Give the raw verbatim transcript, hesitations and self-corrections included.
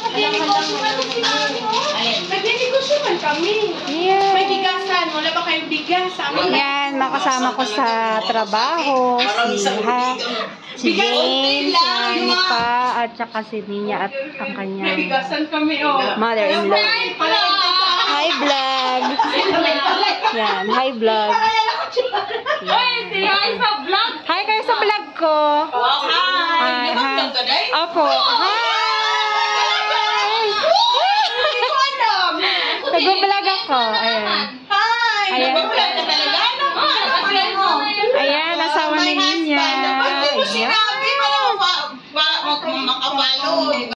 Nag-negosyo man kami. Yeah. May bigasan. Wala ba kayong bigas? Yan, makasama ko sa trabaho. Si, ha, si James, yan, pa, at saka si Nia at ang May kanyang bigasan kami, oh. mother-in-law. Hi, vlog. Yan, hi, vlog. Hi sa vlog. Hi kayo sa vlog ko. Wow, hi. Hi, hi. Opo. Hi. Nag-vlog ako.